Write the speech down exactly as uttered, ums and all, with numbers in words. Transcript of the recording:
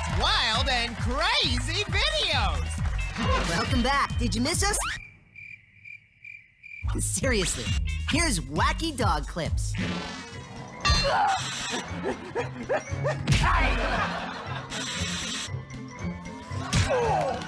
wild and crazy videos. Welcome back. Did you miss us? Seriously, here's wacky dog clips. Oh.